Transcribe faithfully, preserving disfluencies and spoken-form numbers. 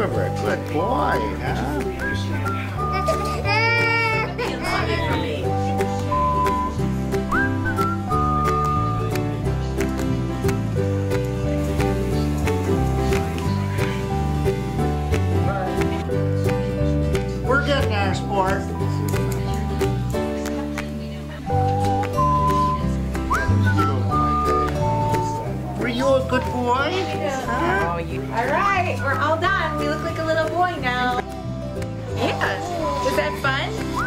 You're a good boy, huh? We're getting our sport. Were you a good boy? Huh? Oh, you. All right, we're all done. We look like a little boy now. Yeah. Was that fun?